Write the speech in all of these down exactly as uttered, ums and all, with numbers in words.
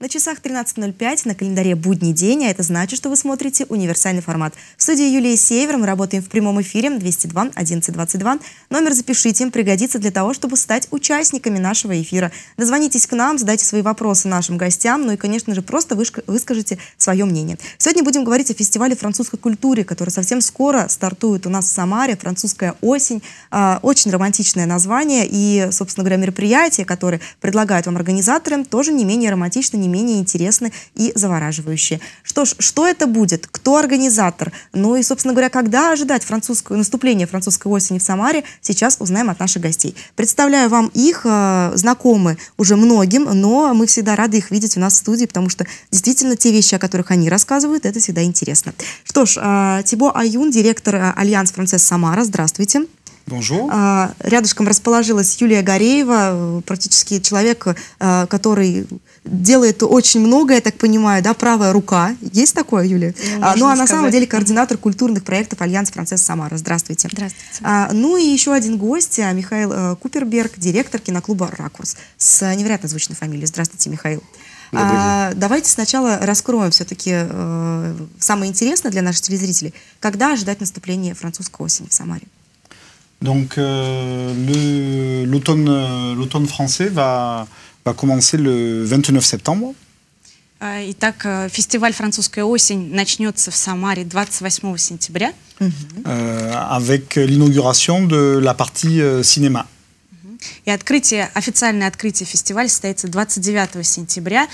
На часах тринадцать ноль пять, на календаре будний день, а это значит, что вы смотрите универсальный формат. В студии Юлия Север, мы работаем в прямом эфире двести два одиннадцать двадцать два. Номер запишите, им пригодится для того, чтобы стать участниками нашего эфира. Дозвонитесь к нам, задайте свои вопросы нашим гостям, ну и, конечно же, просто выскажите свое мнение. Сегодня будем говорить о фестивале французской культуры, который совсем скоро стартует у нас в Самаре, «Французская осень». Очень романтичное название и, собственно говоря, мероприятия, которые предлагают вам организаторы, тоже не менее романтичны, не менее интересны и завораживающие. Что ж, что это будет? Кто организатор? Ну и, собственно говоря, когда ожидать французское наступление французской осени в Самаре, сейчас узнаем от наших гостей. Представляю вам их, э, знакомы уже многим, но мы всегда рады их видеть у нас в студии, потому что действительно те вещи, о которых они рассказывают, это всегда интересно. Что ж, э, Тибо Аюн, директор э, Альянс Францез Самара. Здравствуйте. Bonjour. Рядышком расположилась Юлия Гореева, практически человек, который делает очень много, я так понимаю, да, правая рука. Есть такое, Юлия? Ну, ну а на самом деле координатор культурных проектов Альянс Францез Самара. Здравствуйте. Здравствуйте. А, ну и еще один гость, Михаил Куперберг, директор киноклуба «Ракурс», с невероятно звучной фамилией. Здравствуйте, Михаил. А, давайте сначала раскроем все-таки э, самое интересное для наших телезрителей. Когда ожидать наступления французской осени в Самаре? Donc euh, l'automne l'automne français va, va commencer le vingt-neuf septembre. Итак, фестиваль «Французская осень» начнется в Самаре двадцать восьмого сентября. Euh, avec l'inauguration de la partie euh, cinéma. И открытие, официальное открытие фестиваля состоится двадцать девятого сентября.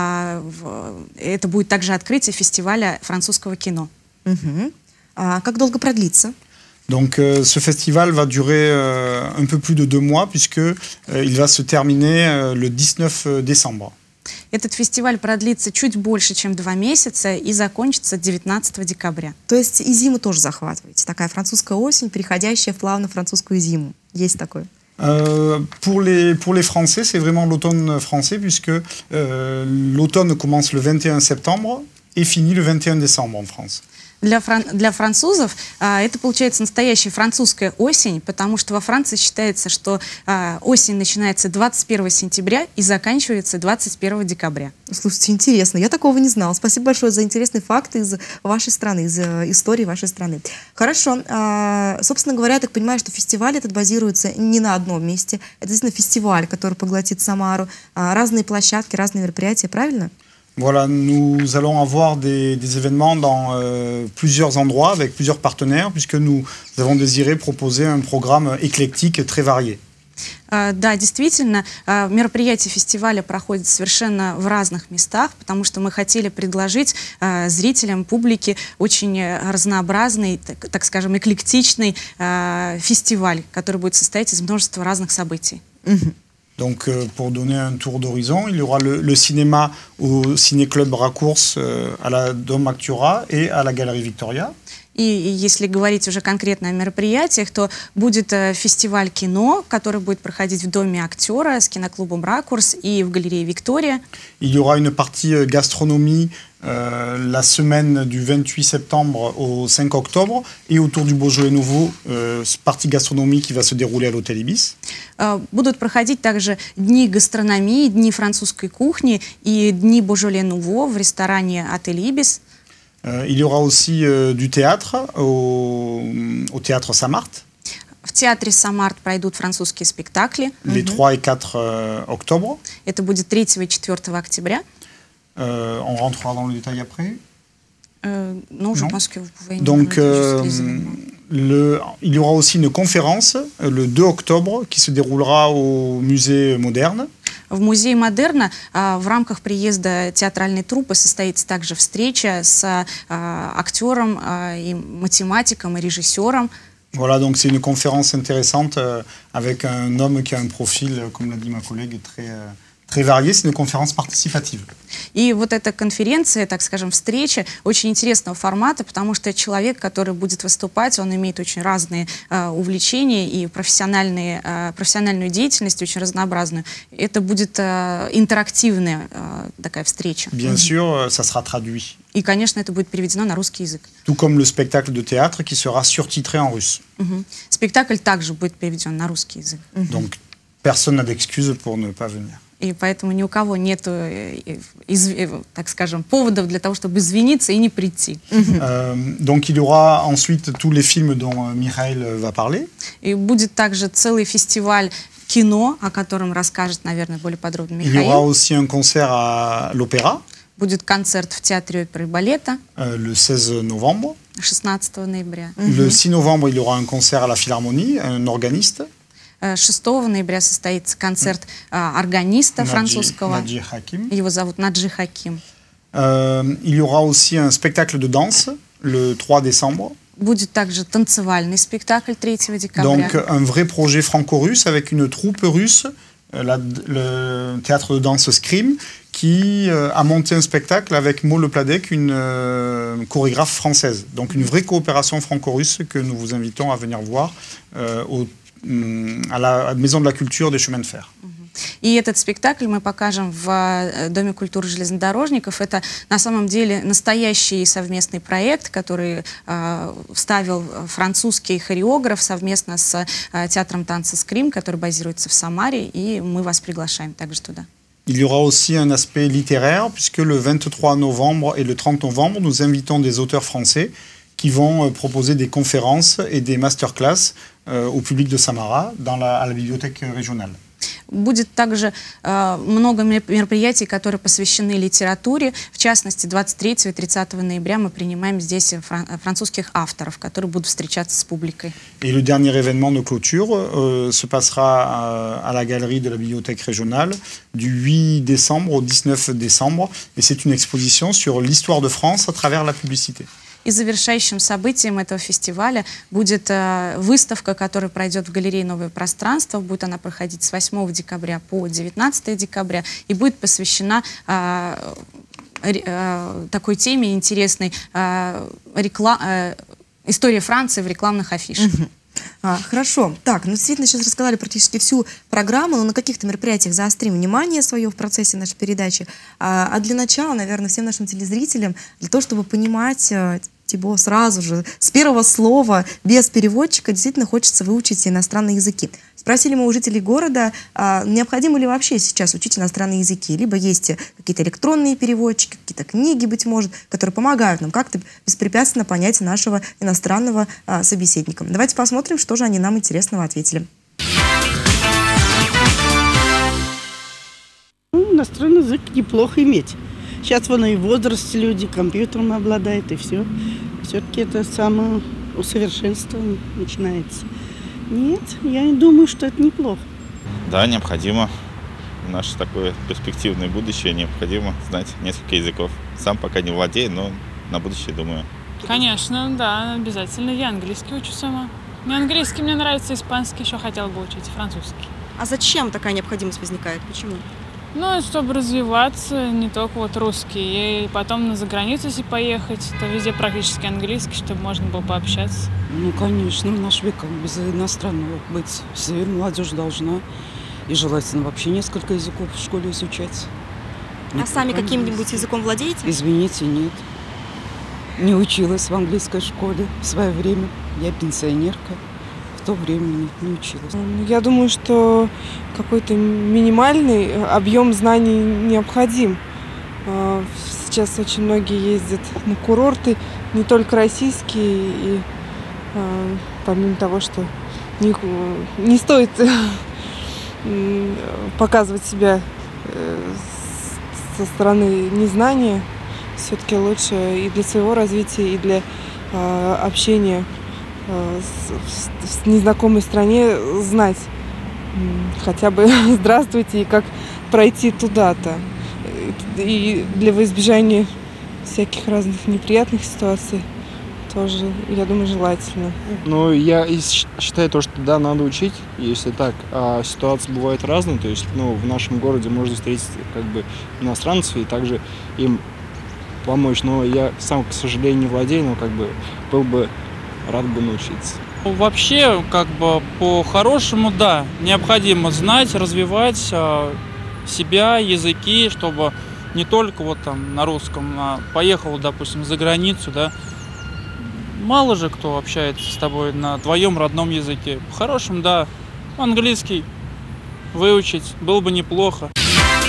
Это будет также открытие фестиваля французского кино. Uh-huh. А как долго продлится? Donc euh, ce festival va durer euh, un peu plus de deux mois puisque euh, il va se terminer euh, le dix-neuf décembre. Этот фестиваль продлится чуть больше, чем два месяца и закончится девятнадцатого декабря. То есть и зиму тоже захватываете? Такая французская осень, переходящая в плавно французскую зиму. Есть такое? Euh, pour les pour les Français, c'est vraiment l'automne français puisque euh, l'automne commence le vingt et un septembre et finit le vingt et un décembre en France. Для, фран... для французов а, это получается настоящая французская осень, потому что во Франции считается, что а, осень начинается двадцать первого сентября и заканчивается двадцать первого декабря. Слушайте, интересно, я такого не знала. Спасибо большое за интересные факты из вашей страны, из истории вашей страны. Хорошо, а, собственно говоря, я так понимаю, что фестиваль этот базируется не на одном месте. Это действительно фестиваль, который поглотит Самару, а, разные площадки, разные мероприятия, правильно? Voilà, nous allons avoir des, des événements dans euh, plusieurs endroits avec plusieurs partenaires puisque nous avons désiré proposer un programme éclectique très varié. Uh, да, действительно, uh, мероприятия фестиваля проходят совершенно в разных местах, потому что мы хотели предложить uh, зрителям, публике очень разнообразный, так, так скажем, эклектичный uh, фестиваль, который будет состоять из множества разных событий. Mm-hmm. Donc, euh, pour donner un tour d'horizon, il y aura le, le cinéma au Ciné-Club Raccource euh, à la Dôme Actura et à la Galerie Victoria. И, и если говорить уже конкретно о мероприятиях, то будет э, фестиваль кино, который будет проходить в Доме актера с киноклубом «Ракурс» и в галерее «Виктория». Il y aura une partie euh, gastronomie euh, la semaine du vingt-huit septembre au cinq octobre et autour du Beaujolais Nouveau, euh, partie gastronomie qui va se dérouler à l'hôtel Ibis. Э, будут проходить также дни гастрономии, дни французской кухни и дни Beaujolais Nouveau в ресторане отель Ibis. Euh, il y aura aussi euh, du théâtre au, au théâtre Saint-Marthe. В театре Самарт пройдут французские спектакли. Les trois et quatre euh, octobre. Это будет третьего и четвёртого октября. Euh, on rentrera dans le détail après. Euh, non, je non. pense que vous pouvez... Donc, euh, le, il y aura aussi une conférence le deux octobre qui se déroulera au musée moderne. В музее Модерна а, в рамках приезда театральной труппы состоится также встреча с а, актером, а, и математиком, и режиссером. Voilà, donc c'est une conférence intéressante euh, avec un homme qui a un profil, comme l'a dit ma collègue, très, euh, très varié. C'est une conférence participative. И вот эта конференция, так скажем, встреча очень интересного формата, потому что человек, который будет выступать, он имеет очень разные э, увлечения и профессиональные, э, профессиональную деятельность, очень разнообразную. Это будет э, интерактивная э, такая встреча. Bien sûr, ça sera traduit. И, конечно, это будет переведено на русский язык. Tout comme le spectacle de théâtre qui sera surtitré en russe. Угу. Спектакль также будет переведен на русский язык. Donc, personne n'a d'excuse pour ne pas venir. И поэтому ни у кого нет, так скажем, поводов для того, чтобы извиниться и не прийти. Euh, donc il y aura ensuite tous les films dont Michael va parler. И будет также целый фестиваль кино, о котором расскажет, наверное, более подробно Михаил. Il y aura aussi un concert à l'Opéra. Будет концерт в Театре оперы и балета. Euh, le seize novembre. шестнадцатого ноября. Le six novembre, il y aura un concert à la Philharmonie, un organiste. шестого ноября состоится концерт а, органиста Наджи, французского. Наджи Хаким. Его зовут Наджи Хаким. Euh, il y aura aussi un spectacle de danse le trois décembre. Будет также танцевальный спектакль третьего декабря. Donc un vrai projet franco-russe avec une troupe russe, la, le théâtre de danse Scream, qui euh, a monté un spectacle avec Maud Lepladec, une euh, chorégraphe française. Donc une vraie coopération franco-russe que nous vous invitons à venir voir euh, au à la Maison de la Culture des Chemins de Fer. И этот спектакль мы покажем в Доме культуры железнодорожников. Это на самом деле настоящий совместный проект, который э, вставил французский хореограф совместно с э, театром танца «Скрим», который базируется в Самаре, и мы вас приглашаем также туда. Il y aura aussi un aspect littéraire, puisque le vingt-trois novembre et le trente novembre, nous invitons des auteurs français qui vont euh, proposer des conférences et des masterclass euh, au public de Samara dans la, à la bibliothèque régionale. Будет также э, много мероприятий, которые посвящены литературе. В частности, двадцать третьего и тридцатого ноября мы принимаем здесь фран французских авторов, которые будут встречаться с публикой. Et le dernier événement de clôture euh, se passera à, à la galerie de la bibliothèque régionale du huit décembre au dix-neuf décembre. Et c'est une exposition sur l'histoire de France à travers la publicité. И завершающим событием этого фестиваля будет э, выставка, которая пройдет в галерее «Новое пространство». Будет она проходить с восьмого декабря по девятнадцатое декабря и будет посвящена э, э, такой теме интересной э, рекла... э, история Франции в рекламных афишах. А, хорошо. Так, ну действительно сейчас рассказали практически всю программу, но на каких-то мероприятиях заострим внимание свое в процессе нашей передачи. А, а для начала, наверное, всем нашим телезрителям, для того, чтобы понимать Тибо сразу же, с первого слова, без переводчика, действительно хочется выучить иностранные языки. Спросили мы у жителей города, а, необходимо ли вообще сейчас учить иностранные языки. Либо есть какие-то электронные переводчики, какие-то книги, быть может, которые помогают нам как-то беспрепятственно понять нашего иностранного а, собеседника. Давайте посмотрим, что же они нам интересного ответили. Ну, иностранный язык неплохо иметь. Сейчас вон и в возрасте люди компьютером обладают, и все. Все-таки это самоусовершенствование начинается. Нет, я не думаю, что это неплохо. Да, необходимо. В наше такое перспективное будущее необходимо знать несколько языков. Сам пока не владею, но на будущее думаю. Конечно, да, обязательно. Я английский учу сама. Мне английский, мне нравится, испанский еще хотела бы учить, французский. А зачем такая необходимость возникает? Почему? Ну, чтобы развиваться, не только вот русский, и потом на заграницу, если поехать, то везде практически английский, чтобы можно было пообщаться. Ну, конечно, в наш век без иностранного быть. Все молодежь должна. И желательно вообще несколько языков в школе изучать. А сами каким-нибудь языком владеете? Извините, нет. Не училась в английской школе в свое время. Я пенсионерка. В то время нет, не училась. Я думаю, что какой-то минимальный объем знаний необходим. Сейчас очень многие ездят на курорты, не только российские, и помимо того, что не, не стоит показывать себя со стороны незнания, все-таки лучше и для своего развития, и для общения в незнакомой стране знать хотя бы «здравствуйте» и как пройти туда-то. И для избежания всяких разных неприятных ситуаций тоже, я думаю, желательно. Ну, я считаю то, что да, надо учить, если так. А ситуации бывают разные, то есть, ну, в нашем городе можно встретить как бы иностранцев и также им помочь. Но я сам, к сожалению, не владею, но как бы был бы рад бы научиться. Вообще, как бы по-хорошему, да, необходимо знать, развивать э, себя, языки, чтобы не только вот там на русском, а поехал, допустим, за границу, да. Мало же кто общается с тобой на твоем родном языке. По-хорошему, да, английский выучить было бы неплохо.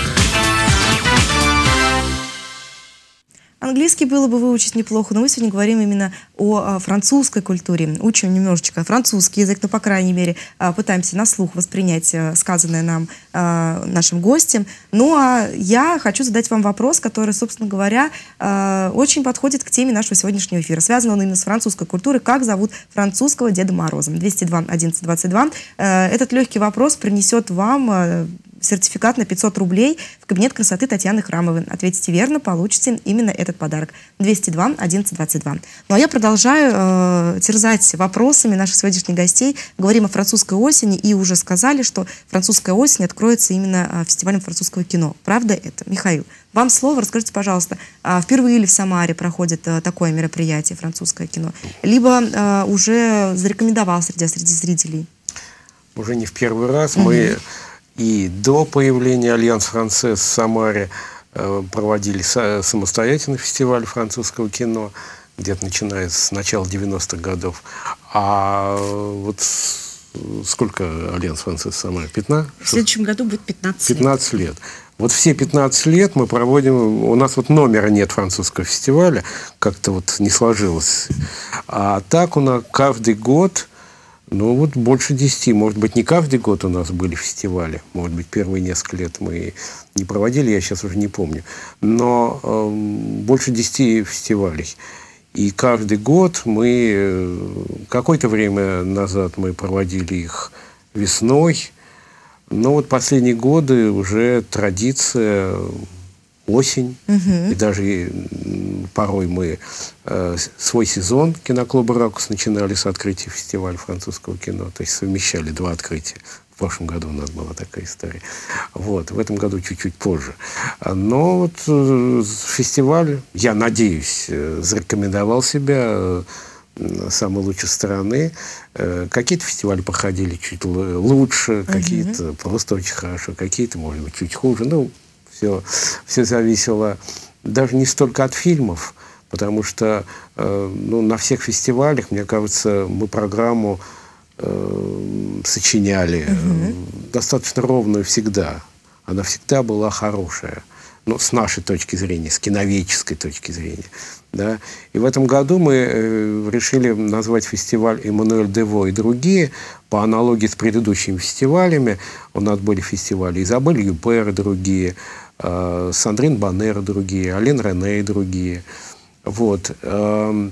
Английский было бы выучить неплохо, но мы сегодня говорим именно о французской культуре. Учим немножечко французский язык, но, по крайней мере, пытаемся на слух воспринять сказанное нам нашим гостям. Ну, а я хочу задать вам вопрос, который, собственно говоря, очень подходит к теме нашего сегодняшнего эфира. Связан он именно с французской культурой. Как зовут французского Деда Мороза? двести два одиннадцать двадцать два. Этот легкий вопрос принесет вам сертификат на пятьсот рублей в кабинет красоты Татьяны Храмовой. Ответите верно, получите именно этот подарок. двести два одиннадцать двадцать два. Ну а я продолжаю э, терзать вопросами наших сегодняшних гостей. Говорим о французской осени и уже сказали, что французская осень откроется именно фестивалем французского кино. Правда это? Михаил, вам слово. Расскажите, пожалуйста, впервые ли в Самаре проходит такое мероприятие «Французское кино», либо э, уже зарекомендовал среди, среди зрителей? Уже не в первый раз. Mm-hmm. Мы и до появления Альянс Францез в Самаре э, проводили са самостоятельный фестиваль французского кино, где-то начиная с начала девяностых годов. А вот сколько Альянс Францез в Самаре? пятнадцать? В следующем году будет пятнадцать лет. пятнадцать лет. Вот все пятнадцать лет мы проводим, у нас вот номера нет французского фестиваля, как-то вот не сложилось. А так у нас каждый год, ну вот больше десяти, может быть, не каждый год у нас были фестивали, может быть, первые несколько лет мы не проводили, я сейчас уже не помню, но э, больше десяти фестивалей. И каждый год мы, какое-то время назад мы проводили их весной, но вот последние годы уже традиция осень, угу. И даже порой мы э, свой сезон киноклуба «Ракурс» начинали с открытия фестиваля французского кино, то есть совмещали два открытия. В прошлом году у нас была такая история. Вот, в этом году чуть-чуть позже. Но вот э, фестиваль, я надеюсь, э, зарекомендовал себя э, с самой лучшей стороны. Э, какие-то фестивали проходили чуть лучше, uh-huh. какие-то просто очень хорошо, какие-то, может быть, чуть хуже. Ну, все, все зависело даже не столько от фильмов, потому что э, ну, на всех фестивалях, мне кажется, мы программу э, сочиняли uh-huh. достаточно ровную всегда. Она всегда была хорошая. Ну, с нашей точки зрения, с киноведческой точки зрения. Да? И в этом году мы э, решили назвать фестиваль «Эммануэль Дево» и другие, по аналогии с предыдущими фестивалями. У нас были фестивали Изабель Юпер и другие, э, Сандрин Баннер и другие, Ален Рене и другие. Вот. Э,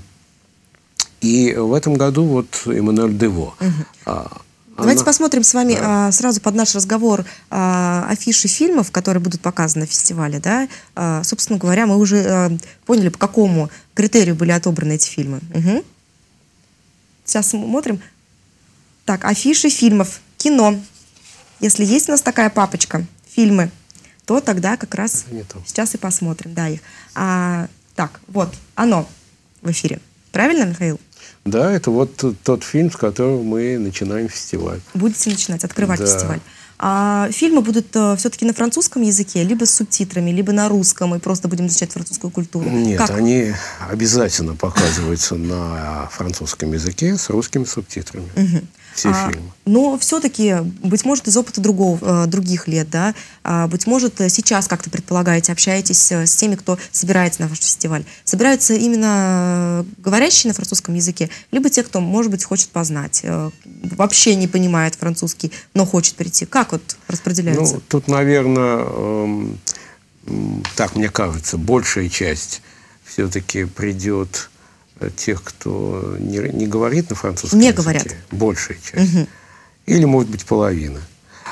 и в этом году вот «Эммануэль Дево». Угу. Давайте Она... посмотрим с вами да. а, сразу под наш разговор а, афиши фильмов, которые будут показаны на фестивале. Да? А, собственно говоря, мы уже а, поняли, по какому критерию были отобраны эти фильмы. Угу. Сейчас смотрим. Так, афиши фильмов. Кино. Если есть у нас такая папочка, фильмы, то тогда как раз сейчас и посмотрим. Да, их. А, так, вот, оно в эфире. Правильно, Михаил? Да, это вот тот фильм, с которого мы начинаем фестиваль. Будете начинать, открывать да. фестиваль. А фильмы будут а, все-таки на французском языке, либо с субтитрами, либо на русском, и просто будем изучать французскую культуру? Нет, как? Они обязательно показываются на французском языке с русскими субтитрами. Угу. Все а, фильмы. Но все-таки, быть может, из опыта другого, других лет, да, а, быть может, сейчас как-то предполагаете, общаетесь с теми, кто собирается на ваш фестиваль. Собираются именно говорящие на французском языке, либо те, кто, может быть, хочет познать, вообще не понимает французский, но хочет прийти. Как вот распределяется? Ну, тут, наверное, эм, так мне кажется, большая часть все-таки придет тех, кто не, не говорит на французском не языке. Говорят. Большая часть. Угу. Или, может быть, половина.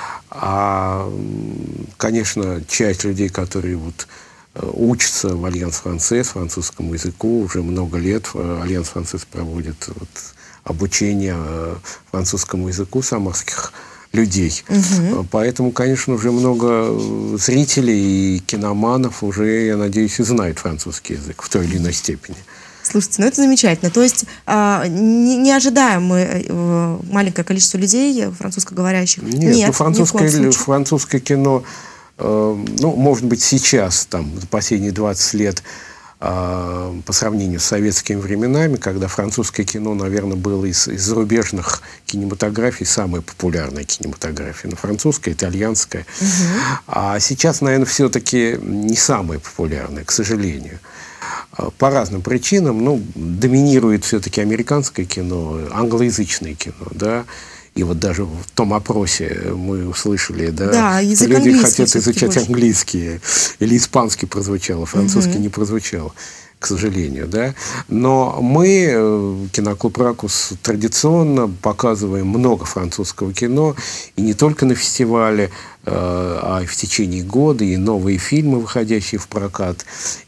А, конечно, часть людей, которые вот учатся в Альянс Францез, французскому языку, уже много лет Альянс Францез проводит вот, обучение французскому языку самарских людей. Угу. Поэтому, конечно, уже много зрителей и киноманов уже, я надеюсь, и знают французский язык в той или иной степени. Слушайте, ну это замечательно. То есть а, не, не ожидаем мы а, маленькое количество людей французскоговорящих? Нет, Нет ну, французское, французское кино, э, ну, может быть, сейчас, там, за последние двадцать лет, э, по сравнению с советскими временами, когда французское кино, наверное, было из, из зарубежных кинематографий самая популярная кинематография. Ну, французская, итальянская. Угу. А сейчас, наверное, все-таки не самая популярная, к сожалению. по разным причинам. Ну, доминирует все-таки американское кино, англоязычное кино, да. И вот даже в том опросе мы услышали, да, да что люди хотят изучать больше. английский, или испанский прозвучало, французский угу. не прозвучало, к сожалению, да. Но мы, киноклуб «Ракурс», традиционно показываем много французского кино, и не только на фестивале, а и в течение года, и новые фильмы, выходящие в прокат,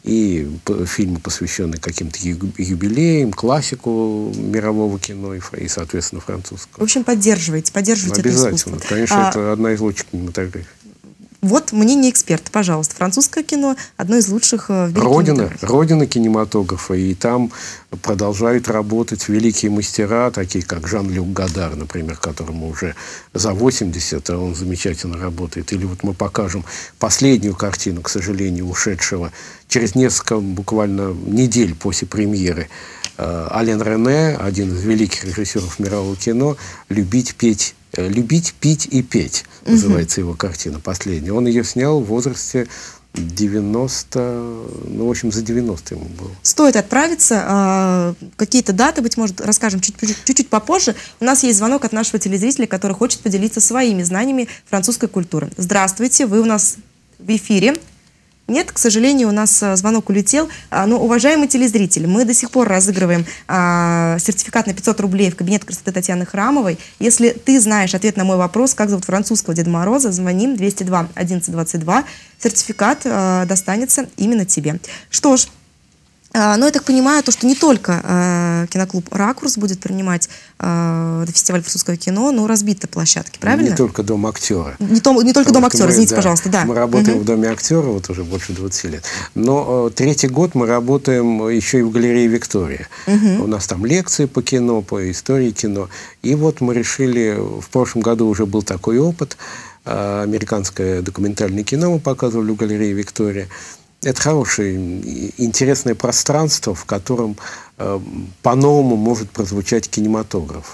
и фильмы, посвященные каким-то юбилеям, классику мирового кино, и, соответственно, французского. В общем, поддерживаете, поддерживаете это искусство. Обязательно. Конечно, а... это одна из лучших кинематографий. Вот мнение эксперта, пожалуйста. Французское кино – одно из лучших в мире. Родина, родина кинематографа. И там продолжают работать великие мастера, такие как Жан-Люк Годар, например, которому уже за восемьдесят, а он замечательно работает. Или вот мы покажем последнюю картину, к сожалению, ушедшего через несколько буквально недель после премьеры. Ален Рене, один из великих режиссеров мирового кино, «Любить, петь, любить, пить и петь» называется его картина последняя. Он ее снял в возрасте девяноста, ну, в общем, за девяносто ему было. Стоит отправиться. Какие-то даты, быть может, расскажем чуть-чуть попозже. У нас есть звонок от нашего телезрителя, который хочет поделиться своими знаниями французской культуры. Здравствуйте, вы у нас в эфире. Нет, к сожалению, у нас звонок улетел. Но, уважаемый телезритель, мы до сих пор разыгрываем а, сертификат на пятьсот рублей в кабинет красоты Татьяны Храмовой. Если ты знаешь ответ на мой вопрос, как зовут французского Деда Мороза, звоним двести два одиннадцать двадцать два. Сертификат а, достанется именно тебе. Что ж, а, ну, я так понимаю, то, что не только а, киноклуб «Ракурс» будет принимать а, фестиваль французского кино, но разбиты площадки, правильно? Не только Дом актера. Не, то, не только Дом актера, мы, извините, да, пожалуйста, да. Мы работаем угу. в Доме актера вот уже больше двадцати лет. Но э, третий год мы работаем еще и в галерее «Виктория». Угу. У нас там лекции по кино, по истории кино. И вот мы решили, в прошлом году уже был такой опыт, э, американское документальное кино мы показывали в галерее «Виктория». Это хорошее, интересное пространство, в котором э, по-новому может прозвучать кинематограф.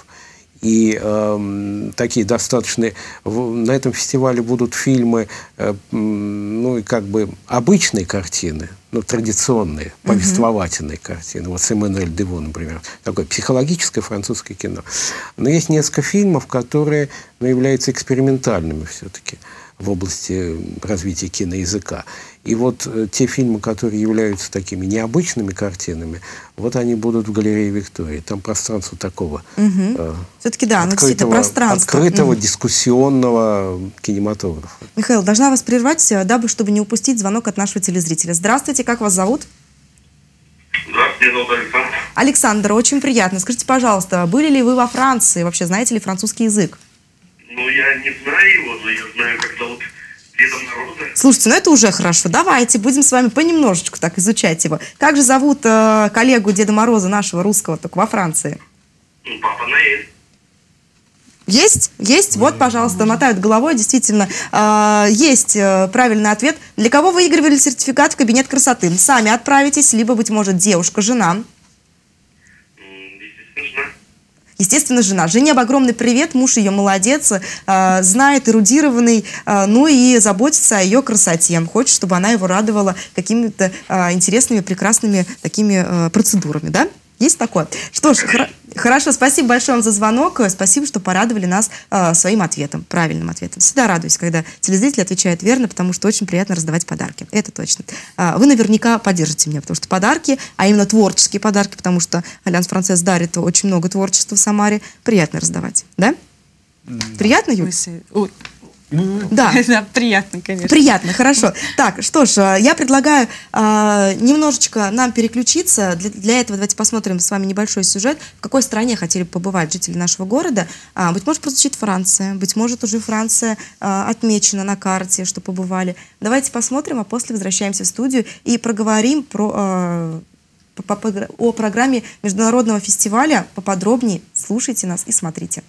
И э, такие достаточные... В, на этом фестивале будут фильмы, э, ну, и как бы обычные картины, ну, традиционные, повествовательные mm-hmm. картины. Вот с Эммануэль Дево, например. Такое психологическое французское кино. Но есть несколько фильмов, которые, ну, являются экспериментальными все-таки в области развития киноязыка. И вот э, те фильмы, которые являются такими необычными картинами, вот они будут в галерее «Виктория». Там пространство такого угу. э, все-таки да, открытого, пространство. открытого угу. дискуссионного кинематографа. Михаил, должна вас прервать, дабы, чтобы не упустить звонок от нашего телезрителя. Здравствуйте, как вас зовут? Здравствуйте, меня зовут Александр. Александр, очень приятно. Скажите, пожалуйста, были ли вы во Франции? Вообще знаете ли французский язык? Ну, я не знаю его, но я знаю, как зовут Деда Мороза. Слушайте, ну это уже хорошо. Давайте будем с вами понемножечку так изучать его. Как же зовут э, коллегу Деда Мороза нашего русского, только во Франции? Ну, Папа Ноэль. Есть? Есть? Вот, пожалуйста, мотают головой. Действительно, э, есть э, правильный ответ. Для кого выигрывали сертификат в кабинет красоты? Сами отправитесь, либо, быть может, девушка, жена. Естественно, жена. Естественно, жена. Жене огромный привет, муж ее молодец, э, знает, эрудированный, э, ну и заботится о ее красоте. Хочет, чтобы она его радовала какими-то э, интересными, прекрасными такими э, процедурами, да? Есть такое? Что ж, хор хорошо, спасибо большое вам за звонок, спасибо, что порадовали нас э, своим ответом, правильным ответом. Всегда радуюсь, когда телезрители отвечают верно, потому что очень приятно раздавать подарки, это точно. Э, вы наверняка поддержите меня, потому что подарки, а именно творческие подарки, потому что Альянс Францесс дарит очень много творчества в Самаре, приятно раздавать, да? Mm. Приятно, Юль? Да. Да, приятно, конечно. Приятно, хорошо. Так, что ж, я предлагаю э, немножечко нам переключиться. Для, для этого давайте посмотрим с вами небольшой сюжет. В какой стране хотели побывать жители нашего города. А, быть может, прозвучит Франция. Быть может, уже Франция э, отмечена на карте, что побывали. Давайте посмотрим, а после возвращаемся в студию и проговорим про, э, по, по, о программе международного фестиваля поподробнее. Слушайте нас и смотрите.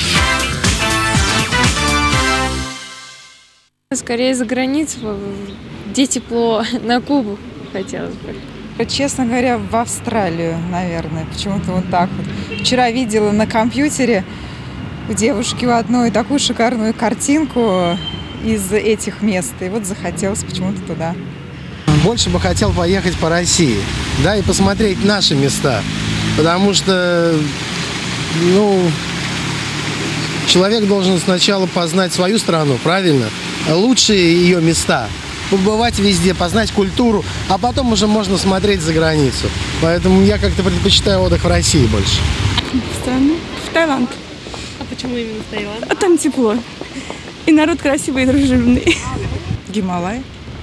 Скорее за границу, где тепло, на Кубу хотелось бы. Честно говоря, в Австралию, наверное, почему-то вот так вот. Вчера видела на компьютере у девушки у одной такую шикарную картинку из этих мест, и вот захотелось почему-то туда. больше бы хотел поехать по России, да, и посмотреть наши места. Потому что, ну, человек должен сначала познать свою страну, правильно? Лучшие ее места. Побывать везде, познать культуру, а потом уже можно смотреть за границу. Поэтому я как-то предпочитаю отдых в России больше. В страну? В Таиланд. А почему именно в Таиланд? А там тепло. И народ красивый и дружелюбный. Гималай.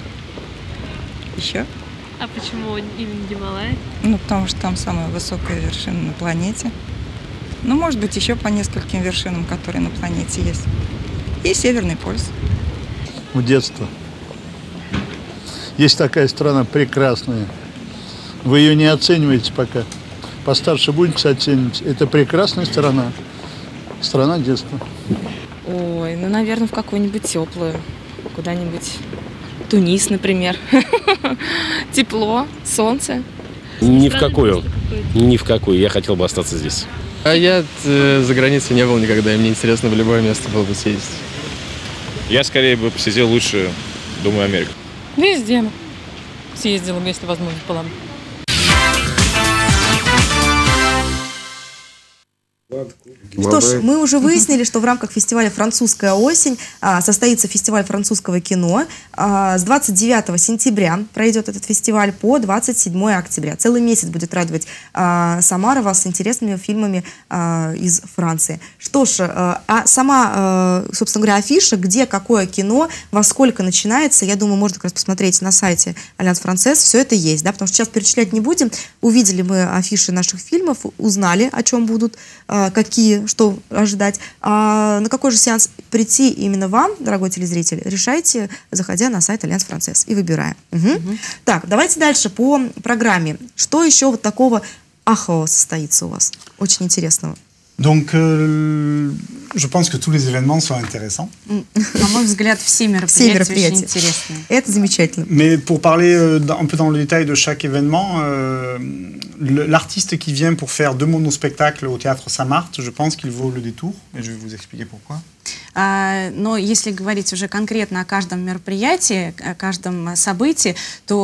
Еще. А почему именно Гималай? Ну, потому что там самая высокая вершина на планете. Ну, может быть, еще по нескольким вершинам, которые на планете есть. И Северный полюс. В детство. Есть такая страна прекрасная. Вы ее не оцениваете пока. Постарше будете оценивать. Это прекрасная страна. Страна детства. Ой, ну, наверное, в какую-нибудь теплую. Куда-нибудь. Тунис, например. Тепло, солнце. Ни в какую. Ни в какую. Я хотел бы остаться здесь. А я э, за границей не был никогда, и мне интересно в любое место было бы съездить. Я скорее бы посетил лучше, думаю, Америку. Везде съездила, если возможность была. Что ж, мы уже выяснили, что в рамках фестиваля «Французская осень» а, состоится фестиваль французского кино. А, с двадцать девятого сентября пройдет этот фестиваль по двадцать седьмое октября. Целый месяц будет радовать а, Самарова с интересными фильмами а, из Франции. Что ж, а, а сама, а, собственно говоря, афиша, где какое кино, во сколько начинается, я думаю, можно как раз посмотреть на сайте Альянс Франсес. Все это есть, да, потому что сейчас перечислять не будем. Увидели мы афиши наших фильмов, узнали, о чем будут, а, какие, что ожидать. А на какой же сеанс прийти именно вам, дорогой телезритель, решайте, заходя на сайт Альянс Франсес и выбирая. Угу. Угу. Так, давайте дальше по программе. Что еще вот такого ахового состоится у вас? Очень интересного. Donc, euh, je pense que tous les événements sont intéressants. На мой взгляд, все мероприятия очень интересные. Это замечательно. Mais pour parler euh, un peu dans le détail de chaque événement, euh, l'artiste qui vient pour faire deux monospectacles au théâtre Saint-Marthe, je pense qu'il vaut le détour, et je vais vous expliquer pourquoi. Но если говорить уже конкретно о каждом мероприятии, о каждом событии,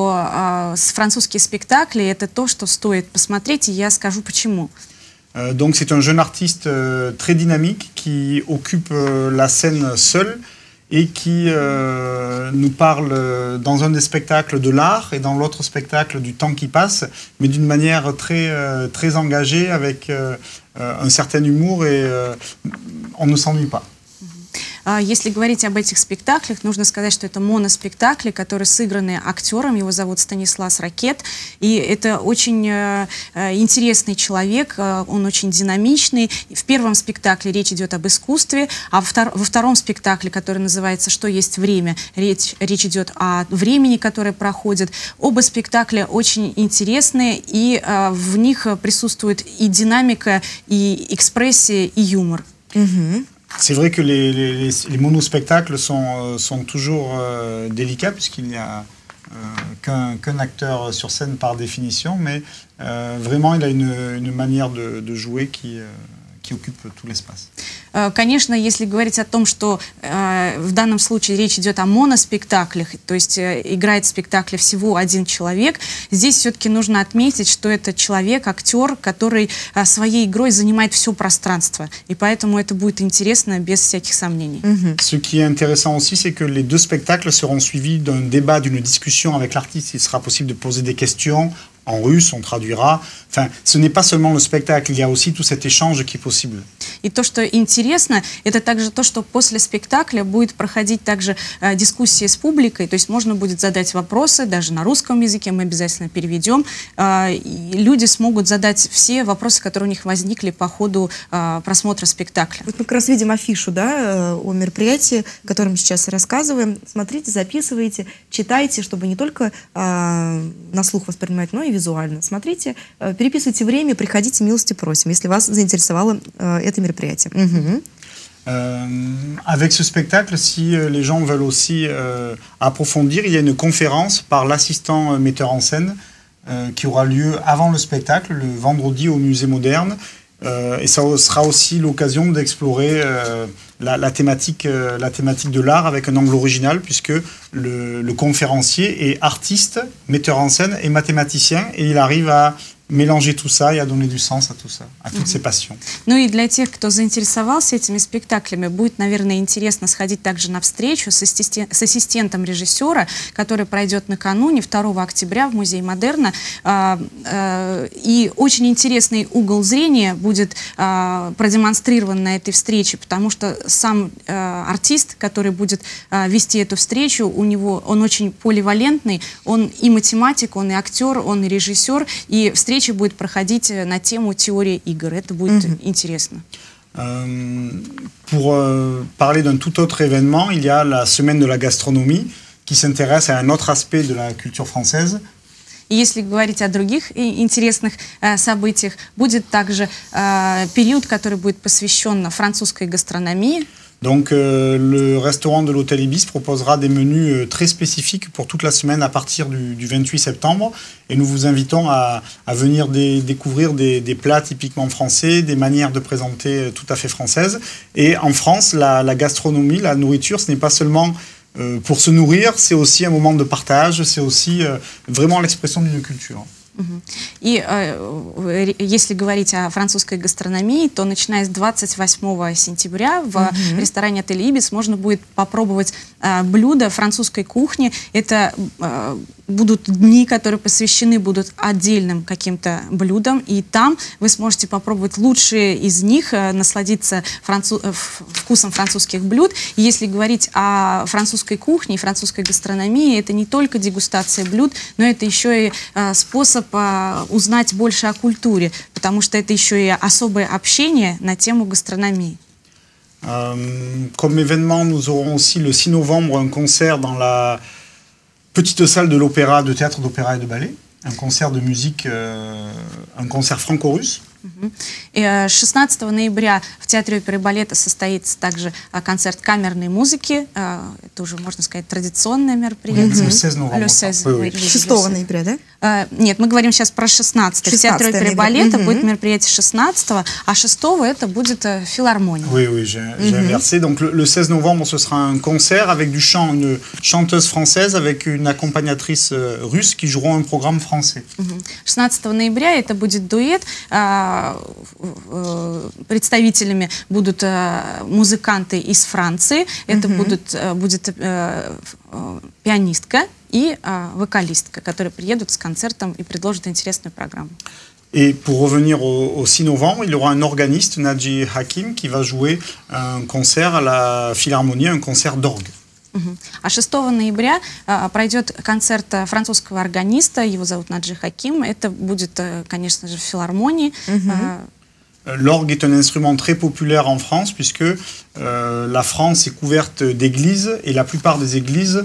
то французские спектакли — это то, что стоит посмотреть, и я скажу почему. Euh, donc c'est un jeune artiste euh, très dynamique qui occupe euh, la scène seul et qui euh, nous parle euh, dans un des spectacles de l'art et dans l'autre spectacle du temps qui passe, mais d'une manière très, euh, très engagée, avec euh, euh, un certain humour, et euh, on ne s'ennuie pas. Если говорить об этих спектаклях, нужно сказать, что это моноспектакли, которые сыграны актером. Его зовут Станислав Ракет. И это очень э, интересный человек, он очень динамичный. В первом спектакле речь идет об искусстве, а во, втор во втором спектакле, который называется «Что есть время», речь, речь идет о времени, которое проходит. Оба спектакля очень интересные, и э, в них присутствует и динамика, и экспрессия, и юмор. Mm-hmm. C'est vrai que les, les, les monospectacles sont, sont toujours euh, délicats, puisqu'il n'y a euh, qu'un qu'un acteur sur scène par définition, mais euh, vraiment il a une, une manière de, de jouer qui, euh, qui occupe tout l'espace. Конечно, если говорить о том, что э, в данном случае речь идет о моноспектаклях, то есть э, играет в спектакле всего один человек, здесь все-таки нужно отметить, что это человек, актер, который э, своей игрой занимает все пространство, и поэтому это будет интересно без всяких сомнений. Mm-hmm. Ce qui est intéressant aussi, c'est que les deux spectacles seront suivis d'un débat, d'une discussion avec l'artiste. Il sera possible de poser des questions en russe, on traduira. Enfin, ce n'est pas seulement le spectacle, il y a aussi tout cet échange qui est possible. И то, что интересно, это также то, что после спектакля будет проходить также э, дискуссии с публикой, то есть можно будет задать вопросы, даже на русском языке мы обязательно переведем, э, и люди смогут задать все вопросы, которые у них возникли по ходу э, просмотра спектакля. Вот мы как раз видим афишу, да, о мероприятии, о котором сейчас рассказываем. Смотрите, записывайте, читайте, чтобы не только э, на слух воспринимать, но и визуально. Смотрите, э, переписывайте время, приходите, милости просим, если вас заинтересовало э, это мероприятие. Угу. Euh, avec ce spectacle, si euh, les gens veulent aussi euh, approfondir, il y a une conférence par l'assistant euh, metteur en scène euh, qui aura lieu avant le spectacle, le vendredi au Musée Moderne. Euh, et ça sera aussi l'occasion d'explorer euh, la, la, thématique, euh, la thématique de l'art avec un angle original, puisque le, le conférencier est artiste, metteur en scène et mathématicien, et il arrive à mélanger tout ça et à donner du sens à tout ça, à toutes ces passions. Ну и для тех, кто заинтересовался этими спектаклями, будет, наверное, интересно сходить также на встречу с, ассистен... с ассистентом режиссера, который пройдет накануне, второго октября в Музее Модерна. И очень интересный угол зрения будет продемонстрирован на этой встрече, потому что сам артист, который будет вести эту встречу, у него, он очень поливалентный, он и математик, он и актер, он и режиссер, и встреча будет проходить на тему теории игр. Это будет mm-hmm. интересно. Euh, pour euh, parler d'un tout autre événement, il y a la semaine de la gastronomie qui s'intéresse à un autre aspect de la culture française. И если говорить о других интересных э, событиях, будет также э, период, который будет посвящен французской гастрономии. Donc euh, le restaurant de l'Hôtel Ibis proposera des menus euh, très spécifiques pour toute la semaine à partir du, du vingt-huit septembre. Et nous vous invitons à, à venir des, découvrir des, des plats typiquement français, des manières de présenter euh, tout à fait françaises. Et en France, la, la gastronomie, la nourriture, ce n'est pas seulement euh, pour se nourrir, c'est aussi un moment de partage, c'est aussi euh, vraiment l'expression d'une culture. И э, если говорить о французской гастрономии, то начиная с двадцать восьмого сентября в mm-hmm. ресторане отеля «Ибис» можно будет попробовать э, блюда французской кухни. Это э, будут дни, которые посвящены будут отдельным каким-то блюдам, и там вы сможете попробовать лучшие из них, э, насладиться француз... э, вкусом французских блюд. И если говорить о французской кухне и французской гастрономии, это не только дегустация блюд, но это еще и э, способ узнать больше о культуре, потому что это еще и особое общение на тему гастрономии. Euh, comme événement, nous aurons aussi le six novembre un concert dans la petite salle de l'opéra, de théâtre d'opéra et de ballet, un concert de musique, euh, un concert franco-russe. И шестнадцатого ноября в Театре оперы и балета состоится также концерт камерной музыки. Это уже, можно сказать, традиционное мероприятие. шестого ноября, да? Нет, мы говорим сейчас про шестнадцатое. В Театре оперы и балета будет мероприятие шестнадцатого, а шестого это будет филармония. Oui, oui, j'ai inversé. Donc le, le seize novembre, ce sera un concert avec du chant, une chanteuse française avec une accompagnatrice russe qui joueront un programme français. шестнадцатого ноября это будет дуэт. Представителями будут музыканты из Франции. Это mm-hmm. будут, будет пианистка и вокалистка, которые приедут с концертом и предложат интересную программу. Et pour revenir au, au six novembre, il y aura un organiste, Nadji Hakim, qui va jouer un concert à la Philharmonie, un concert d'orgue. А шестого ноября а, пройдет концерт французского органиста, его зовут Наджи Хаким. Это будет, конечно же, в филармонии. Mm-hmm. L'orgue est un instrument très populaire en France puisque euh, la France est couverte d'églises et la plupart des églises,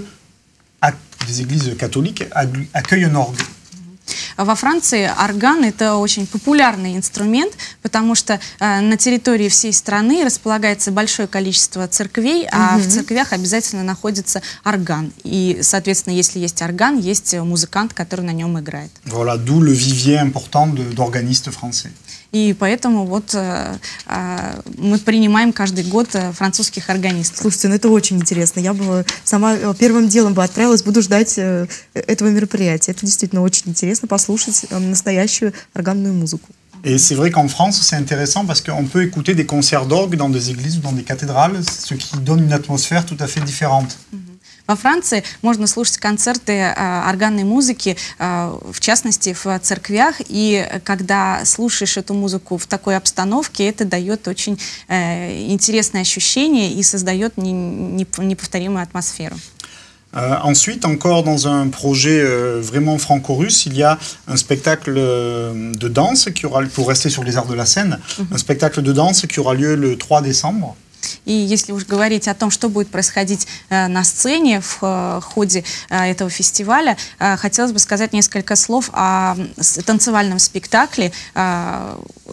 des églises catholiques accueillent un orgue. Во Франции орган – это очень популярный инструмент, потому что э, на территории всей страны располагается большое количество церквей, mm-hmm. а в церквях обязательно находится орган. И, соответственно, если есть орган, есть музыкант, который на нем играет. Voilà, d'où le vivier important d'organistes français. И поэтому вот э, э, мы принимаем каждый год французских органистов. Слушайте, ну это очень интересно. Я бы сама первым делом бы отправилась, буду ждать э, этого мероприятия. Это действительно очень интересно, послушать э, настоящую органную музыку. Et c'est vrai qu'en France, c'est intéressant parce qu'on peut écouter des concerts d'orgue dans des églises ou dans des cathédrales, ce qui donne une atmosphère tout à fait différente. Во Франции можно слушать концерты э, органной музыки, э, в частности, в церквях. И когда слушаешь эту музыку в такой обстановке, это дает очень э, интересное ощущение и создает не, не, неповторимую атмосферу. Euh, ensuite, encore dans un projet euh, vraiment franco-russe, il y a un spectacle euh, de danse qui aura, pour rester sur les arts de la scène, mm-hmm. un spectacle de danse qui aura lieu le trois décembre. И если уж говорить о том, что будет происходить э, на сцене в э, ходе э, этого фестиваля, э, хотелось бы сказать несколько слов о э, танцевальном спектакле, э,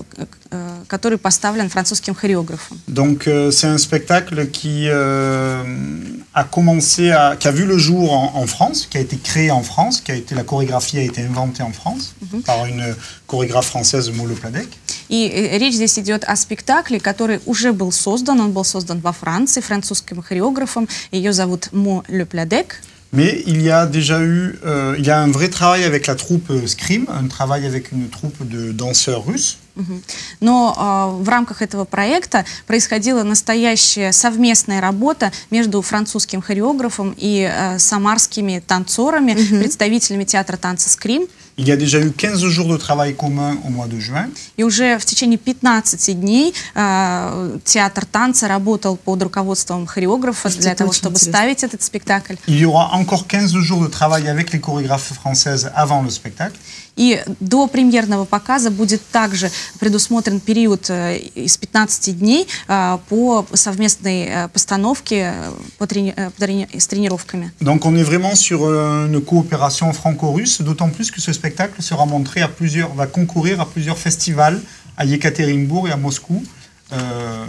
э, который поставлен французским хореографом. Donc euh, c'est un spectacle qui euh, a commencé à, qui a vu le jour en, en France, qui a été créé en France, qui a été la chorégraphie a été inventée en France mm-hmm. par une chorégraphe française, Mo Le Pladec. И э, речь здесь идет о спектакле, который уже был создан. Он был создан во Франции французским хореографом. Ее зовут Mo le Pladec. Mais il y a déjà eu, euh, il y a un vrai travail avec la troupe Scream, un travail avec une troupe de danseurs russes. Но э, в рамках этого проекта происходила настоящая совместная работа между французским хореографом и э, самарскими танцорами, mm-hmm. представителями театра танца «Скрим». Il y a déjà eu quinze jours de travail commun au mois de juin. И уже в течение пятнадцати дней э, театр танца работал под руководством хореографа для Это того, чтобы интересно. ставить этот спектакль. Il y aura encore quinze jours de travail avec les chorégraphes françaises avant le spectacle. И до премьерного показа будет также предусмотрен период э, из пятнадцати дней э, по совместной э, постановке по трени э, по трени с тренировками. Donc on est vraiment sur euh, une coopération franco-russe, d'autant plus que ce spectacle sera montré à plusieurs, va concourir à plusieurs festivals à Екатеринбург et à Moscou euh,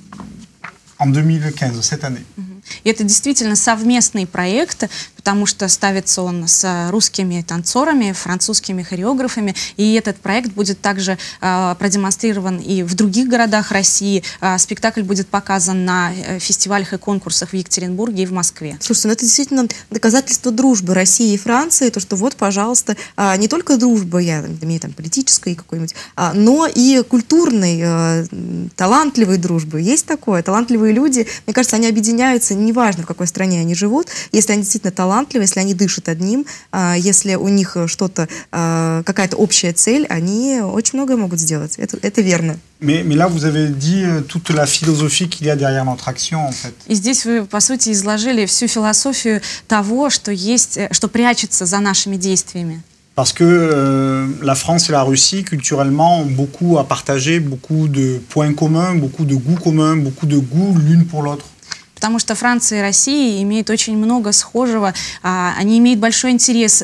en deux mille quinze, cette année. И это действительно совместный проект, потому что ставится он с русскими танцорами, французскими хореографами, и этот проект будет также э, продемонстрирован и в других городах России. Э, спектакль будет показан на фестивалях и конкурсах в Екатеринбурге и в Москве. Слушайте, ну это действительно доказательство дружбы России и Франции, то, что вот, пожалуйста, э, не только дружба, я имею там политической какой-нибудь, э, но и культурной, э, талантливой дружбы. Есть такое, талантливые люди, мне кажется, они объединяются, неважно, в какой стране они живут, если они действительно талантливы, если они дышат одним, если у них что-то, какая-то общая цель, они очень многое могут сделать. Это, это верно. Mais, mais là, vous avez dit toute la philosophie qu'il y a derrière notre action, en fait. И здесь вы, по сути, изложили всю философию того, что есть, что прячется за нашими действиями. Parce que euh, la France et la Russie, culturellement, ont beaucoup à partager, beaucoup de points communs, beaucoup de goûts communs, beaucoup de goûts l'une pour l'autre. Потому что Франция и Россия имеют очень много схожего, они имеют большой интерес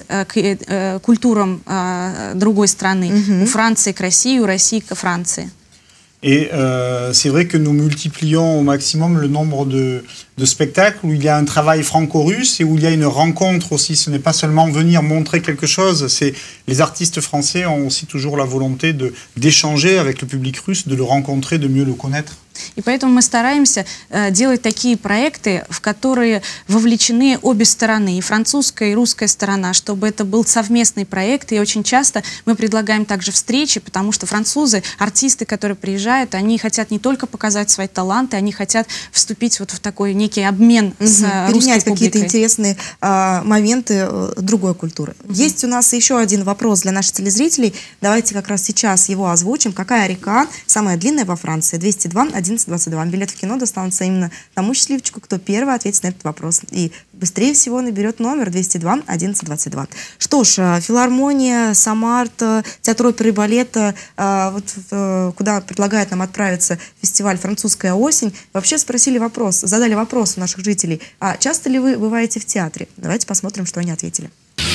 к культурам другой страны. Mm-hmm. У Франции к России, у России к Франции. Et euh, c'est vrai que nous multiplions au maximum le nombre de, de spectacles où il y a un travail franco-russe et où il y a une rencontre aussi. Ce n'est pas seulement venir montrer quelque chose, c'est les artistes français ont aussi toujours la volonté de, d'échanger avec le public russe, de le rencontrer, de mieux le connaître. И поэтому мы стараемся э, делать такие проекты, в которые вовлечены обе стороны, и французская, и русская сторона, чтобы это был совместный проект. И очень часто мы предлагаем также встречи, потому что французы, артисты, которые приезжают, они хотят не только показать свои таланты, они хотят вступить вот в такой некий обмен mm-hmm. с э, русской перенять публикой. Какие-то интересные э, моменты э, другой культуры. Mm-hmm. Есть у нас еще один вопрос для наших телезрителей. Давайте как раз сейчас его озвучим. Какая река самая длинная во Франции? двести два одиннадцать двадцать два. Билет в кино достанется именно тому счастливчику, кто первый ответит на этот вопрос. И быстрее всего наберет номер двести два одиннадцать двадцать два. Что ж, филармония, Самарт, театр оперы и балета, вот, куда предлагает нам отправиться фестиваль «Французская осень», вообще спросили вопрос, задали вопрос у наших жителей, а часто ли вы бываете в театре? Давайте посмотрим, что они ответили.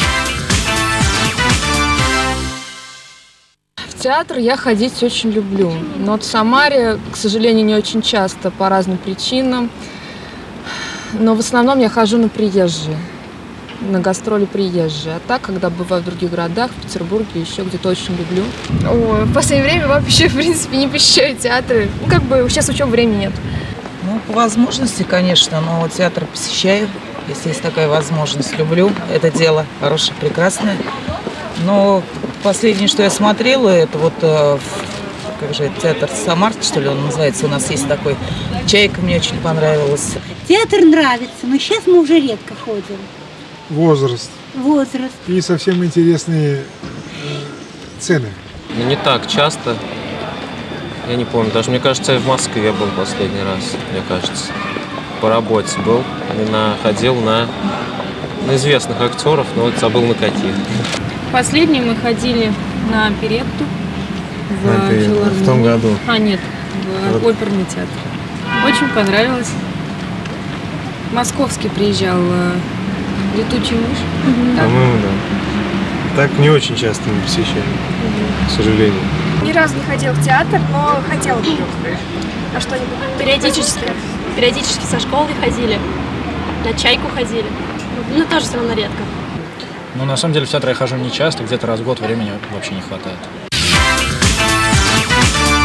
В театр я ходить очень люблю, но вот в Самаре, к сожалению, не очень часто по разным причинам. Но в основном я хожу на приезжие, на гастроли приезжие. А так, когда бываю в других городах, в Петербурге, еще где-то очень люблю. О, в последнее время вообще, в принципе, не посещаю театры. Ну, как бы сейчас учебы времени нет. Ну, по возможности, конечно, но театр посещаю, если есть такая возможность. Люблю это дело, хорошее, прекрасное. Но последнее, что я смотрела, это вот, как же, театр Самарт, что ли он называется, у нас есть такой. «Чайка» мне очень понравилась. Театр нравится, но сейчас мы уже редко ходим. Возраст. Возраст. И совсем интересные цены. Ну, не так часто. Я не помню, даже мне кажется, я в Москве был последний раз, мне кажется. По работе был, именно ходил на, на известных актеров, но вот забыл на каких. Последний мы ходили на оперетту в на филармонию. В том году? А, нет, в вот. оперный театр. Очень понравилось. Московский приезжал «Летучий мышь». Mm-hmm. По-моему, да. Так не очень часто мы посещаем, mm-hmm. к сожалению. Ни разу не ходил в театр, но хотела бы. А что-нибудь? Периодически. Периодически со школы ходили, на «Чайку» ходили. Ну, тоже все равно редко. Ну, на самом деле, в театр я хожу не часто, где-то раз в год, времени вообще не хватает.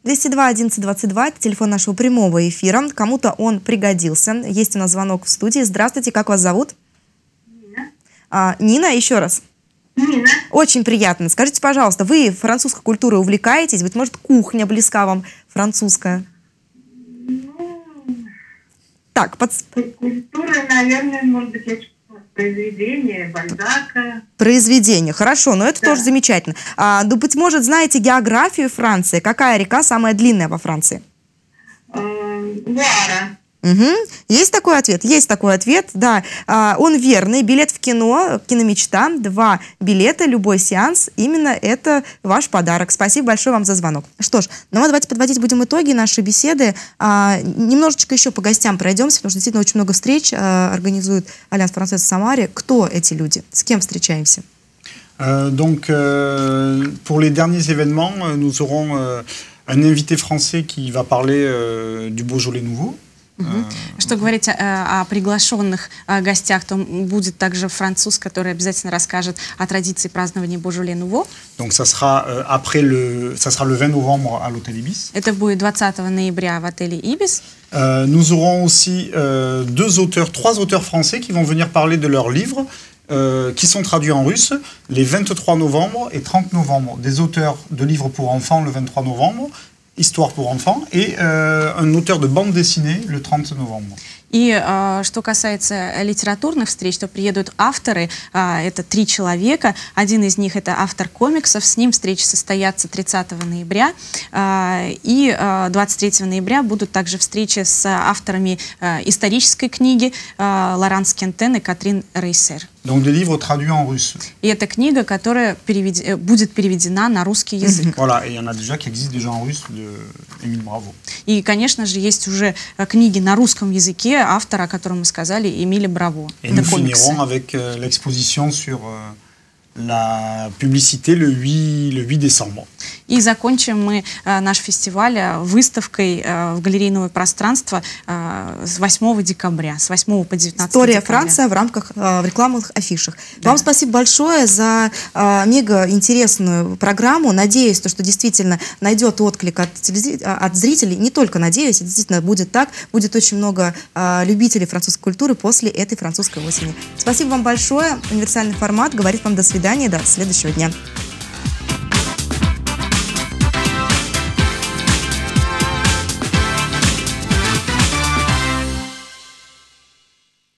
двести два одиннадцать двадцать два, это телефон нашего прямого эфира. Кому-то он пригодился. Есть у нас звонок в студии. Здравствуйте, как вас зовут? Нина. А, Нина, еще раз. Нина. Очень приятно. Скажите, пожалуйста, вы французской культурой увлекаетесь? Быть может, кухня близка вам французская? Ну, так, под... культура, наверное, может быть, я произведение Бальзака. Произведение, хорошо, но это Да. тоже замечательно. А, ну, быть может, знаете географию Франции? Какая река самая длинная во Франции? Луара. Угу. Есть такой ответ? Есть такой ответ, да. А, он верный. Билет в кино, киномечта, два билета, любой сеанс. Именно это ваш подарок. Спасибо большое вам за звонок. Что ж, ну а давайте подводить будем итоги нашей беседы. А, немножечко еще по гостям пройдемся, потому что действительно очень много встреч а, организует Альянс Франсуаз в Самаре. Кто эти люди? С кем встречаемся? Euh, donc, euh, pour les derniers événements, nous aurons euh, un invité français qui va parler euh, du Beaujolais nouveau. Угу. Что говорить о, о приглашенных о гостях, то будет также француз, который обязательно расскажет о традиции празднования Beaujolais Nouveau. Donc ça sera euh, après le, ça sera le vingt novembre à l'hôtel Ibis. Это будет двадцатого ноября в отеле Ibis. Euh, nous aurons aussi euh, deux auteurs, trois auteurs français qui vont venir parler de leurs livres. Euh, qui sont traduits en russe les vingt-trois novembre et trente novembre. Des auteurs de livres pour enfants le vingt-trois novembre, Histoire pour enfants, et euh, un auteur de bande dessinée le trente novembre. И э, что касается литературных встреч, то приедут авторы, э, это три человека, один из них это автор комиксов, с ним встречи состоятся тридцатого ноября, э, и э, двадцать третьего ноября будут также встречи с авторами э, исторической книги э, Лоранс Кентен и Катрин Рейсер. Donc des livres traduits en russe. И это книга, которая перевед... будет переведена на русский язык. Voilà, et il y en a déjà qui existent déjà en russe de Émile Браво. И, конечно же, есть уже книги на русском языке автора, о котором мы сказали, Эмиля Браво. Et nous finirons avec euh, l'exposition sur euh, la publicité le huit, le huit décembre. И закончим мы э, наш фестиваль э, выставкой э, в галерейное пространство э, с восьмого декабря, с восьмого по девятнадцатое История декабря. Франция в рамках э, в рекламных афишах. Да. Вам спасибо большое за э, мега интересную программу. Надеюсь, то, что действительно найдет отклик от, от зрителей. Не только надеюсь, действительно будет так. Будет очень много э, любителей французской культуры после этой французской осени. Спасибо вам большое. Универсальный формат говорит вам до свидания, до следующего дня.